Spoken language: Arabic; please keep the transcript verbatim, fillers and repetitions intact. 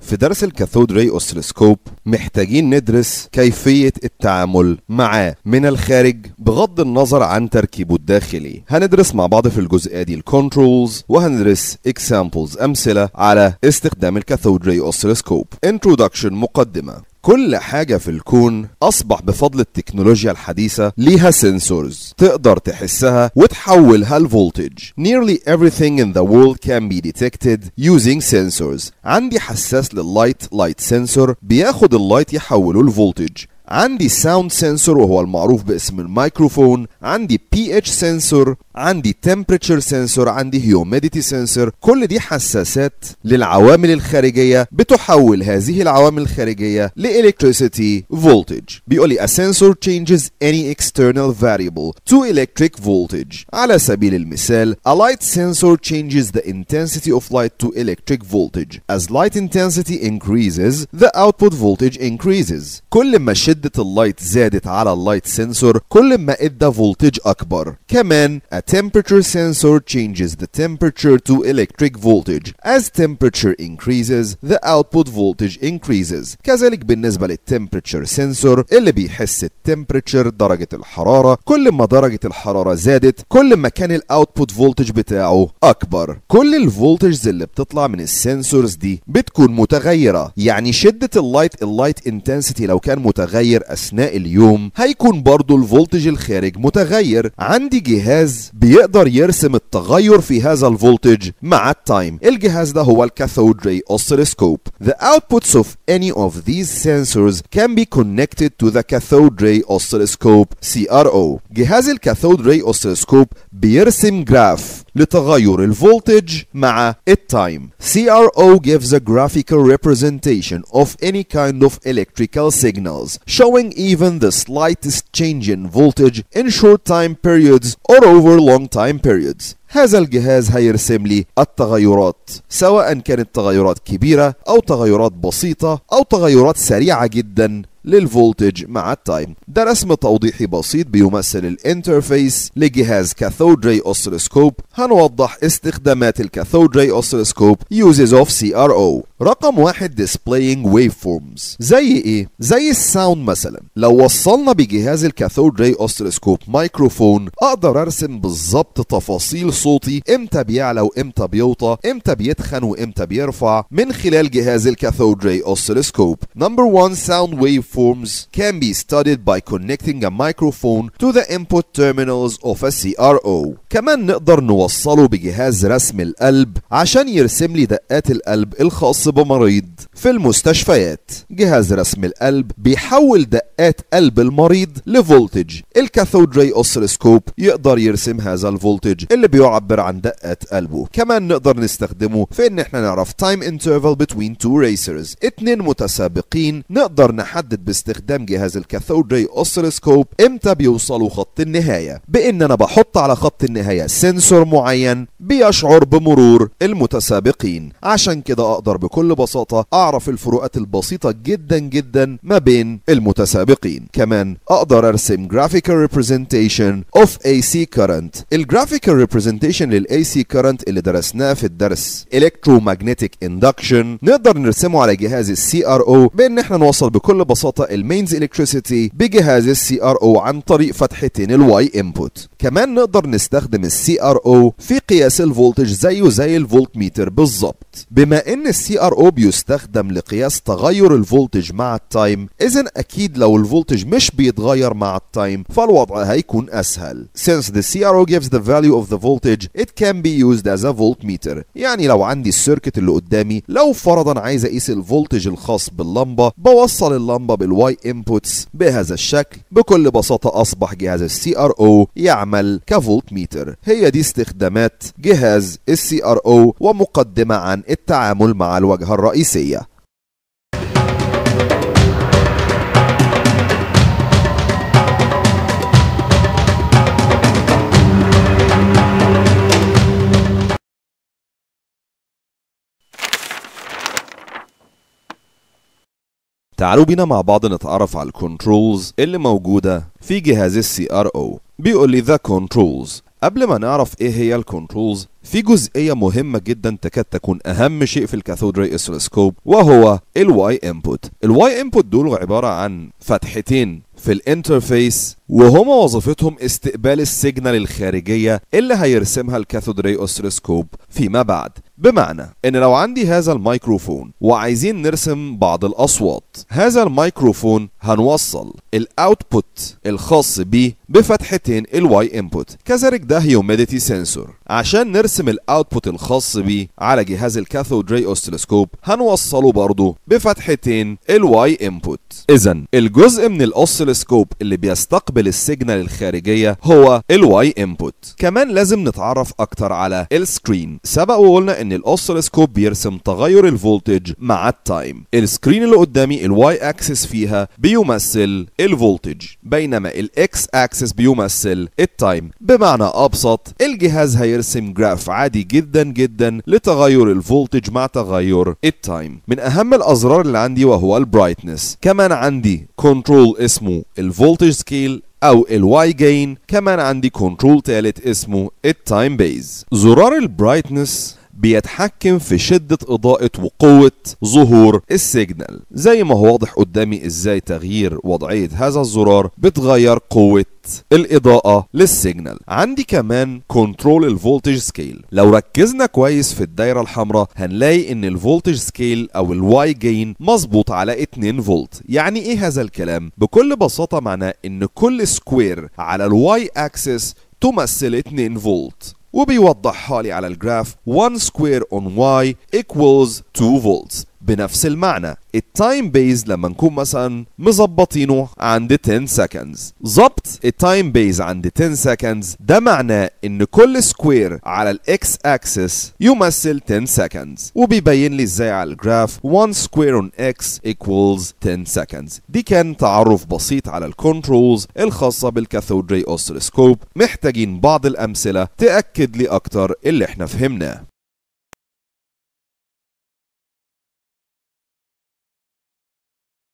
في درس الكاثود راي اوسيلوسكوب محتاجين ندرس كيفية التعامل معاه من الخارج بغض النظر عن تركيبه الداخلي. هندرس مع بعض في الجزئية دي الكنترولز، وهندرس اكزامبلز امثلة على استخدام الكاثود راي اوسيلوسكوب. انترودكشن، مقدمة. كل حاجة في الكون أصبح بفضل التكنولوجيا الحديثة ليها سنسورز تقدر تحسها وتحولها لفولتج. Nearly everything in the world can be detected using sensors. عندي حساس لللايت، لايت سنسور، بياخد اللايت يحوله لفولتج. عندي ساوند سنسور وهو المعروف باسم الميكروفون، عندي بي اتش سنسور، عندي temperature سنسور، عندي humidity سنسور. كل دي حساسات للعوامل الخارجية بتحول هذه العوامل الخارجية لإلكتريسيتي فولتج. بيقولي a sensor changes any external variable to electric voltage. على سبيل المثال a light sensor changes the intensity of light to electric voltage. As light intensity increases the output voltage increases. كل ما شدة اللايت زادت على اللايت سنسور كل ما ادى فولتج اكبر. كمان a temperature sensor changes the temperature to electric voltage. As temperature increases the output voltage increases. كذلك بالنسبة للتمبريتشر سنسور اللي بيحس التمبريتشر درجة الحرارة، كل ما درجة الحرارة زادت كل ما كان الاوتبوت فولتج بتاعه اكبر. كل الفولتجز اللي بتطلع من السنسورز دي بتكون متغيرة، يعني شدة اللايت اللايت انتنسيتي لو كان متغير اثناء اليوم هيكون برضو الفولتج الخارج متغير. عندي جهاز بيقدر يرسم التغير في هذا الفولتج مع التايم. الجهاز ده هو الكاثود راي اوسيلوسكوب. The outputs of any of these sensors can be connected to the cathode ray oscilloscope C R O. جهاز الكاثود راي اوسيلوسكوب بيرسم جراف لتغير الفولتج مع التايم. C R O gives a graphical representation of any kind of electrical signals, showing even the slightest change in voltage in short time periods or over long time periods. هذا الجهاز هيرسم لي التغيرات سواء كانت تغيرات كبيرة أو تغيرات بسيطة أو تغيرات سريعة جدا للفولتج مع التايم. ده رسم توضيحي بسيط بيمثل الانترفيس لجهاز كاثود راي اوسيلوسكوب. هنوضح استخدامات الكاثود راي اوسيلوسكوب uses of C R O. رقم واحد displaying waveforms. زي ايه؟ زي الساوند مثلا. لو وصلنا بجهاز الكاثود راي اوسيلوسكوب ميكروفون اقدر ارسم بالظبط تفاصيل صوتي، امتى بيعلى وامتى بيوطى، امتى بيتخن وامتى بيرفع من خلال جهاز الكاثود راي اوسيلوسكوب. Number one, sound waveforms can be studied by connecting a microphone to the input terminals of a C R O. كمان نقدر نوصله بجهاز رسم القلب عشان يرسم لي دقات القلب الخاص بمريض في المستشفيات. جهاز رسم القلب بيحول دقات قلب المريض لفولتج. الكاثود راي اوسيلوسكوب يقدر يرسم هذا الفولتج اللي بيعبر عن دقات قلبه. كمان نقدر نستخدمه في ان احنا نعرف time interval between two racers، اتنين متسابقين. نقدر نحدد باستخدام جهاز الكاثود راي اوسيلوسكوب امتى بيوصلوا خط النهاية، بان انا بحط على خط النهاية سنسور معين بيشعر بمرور المتسابقين. عشان كده اقدر بكل بساطة اعرف الفروقات البسيطة جدا جدا ما بين المتسابقين. كمان اقدر ارسم graphical representation of A C current. الجرافيكال representation لل A C current اللي درسناه في الدرس electromagnetic induction نقدر نرسمه على جهاز ال C R O بان احنا نوصل بكل بساطة المينز electricity بجهاز ال C R O عن طريق فتحتين ال Y input. كمان نقدر نستخدم ال C R O في قياس الفولتج زيه زي الفولت ميتر بالظبط. بما ان ال C R O بيستخدم لقياس تغير الفولتج مع التايم، اذا اكيد لو الفولتج مش بيتغير مع التايم فالوضع هيكون اسهل. Since the C R O gives the value of the voltage it can be used as a voltmeter. يعني لو عندي السيركت اللي قدامي لو فرضا عايز اقيس الفولتج الخاص باللمبة بوصل اللمبة بالواي انبوتس بهذا الشكل. بكل بساطة اصبح جهاز ال C R O يعمل كفولتميتر. هي دي استخدامات جهاز ال C R O ومقدمة عن التعامل مع الواجهة الرئيسية. تعالوا بينا مع بعض نتعرف على الكنترولز اللي موجودة في جهاز ال C R O. بيقول لي the controls قبل ما نعرف ايه هي الكنترولز، في جزئية مهمة جدا تكاد تكون أهم شيء في الكاثود راي اوسيلوسكوب، وهو الواي انبوت. الواي انبوت دول عبارة عن فتحتين في الانترفيس، وهما وظيفتهم استقبال السيجنال الخارجية اللي هيرسمها الكاثود راي اوسيلوسكوب فيما بعد. بمعنى ان لو عندي هذا الميكروفون وعايزين نرسم بعض الاصوات، هذا الميكروفون هنوصل الاوتبوت الخاص بيه بفتحتين الواي انبوت. كذلك ده هيوميديتي سنسور، عشان نرسم الاوتبوت الخاص بيه على جهاز الكاثود راي اوسيلوسكوب هنوصله برضه بفتحتين الواي انبوت. اذا الجزء من الاوسيلوسكوب اللي بيستقبل السيجنال الخارجية هو الواي انبوت. كمان لازم نتعرف اكتر على السكرين. سبق وقلنا ان الاوسيلوسكوب بيرسم تغير الفولتج مع التايم. السكرين اللي قدامي الواي اكسس فيها بيمثل الفولتج، بينما الاكس اكسس بيمثل التايم. بمعنى ابسط الجهاز هيرسم جراف عادي جدا جدا لتغير الفولتج مع تغير التايم. من اهم الازرار اللي عندي وهو البرايتنس. كمان عندي كنترول اسمه الفولتج سكيل او الواي جين. كمان عندي كنترول تالت اسمه التايم بيز. زرار البرايتنس بيتحكم في شدة إضاءة وقوة ظهور السيجنال، زي ما هو واضح قدامي ازاي تغيير وضعية هذا الزرار بتغير قوة الإضاءة للسيجنال. عندي كمان كنترول الفولتج سكيل. لو ركزنا كويس في الدايرة الحمراء هنلاقي ان الفولتج سكيل او الواي جين مظبوط على اتنين فولت. يعني ايه هذا الكلام؟ بكل بساطة معناه ان كل سكوير على الواي اكسس تمثل اتنين فولت، وبيوضحها لي على الجراف one square on y equals two volts. بنفس المعنى التايم بيز لما نكون مثلا مظبطينه عند عشرة seconds، ظبط التايم بيز عند عشرة seconds ده معناه ان كل سكوير على الاكس اكسس يمثل عشرة seconds، وبيبين لي ازاي على الجراف one square on x equals عشرة seconds. دي كان تعرف بسيط على الكنترولز الخاصة بالكاثود راي اوسيلوسكوب. محتاجين بعض الامثلة تأكد لي اكتر اللي احنا فهمناه.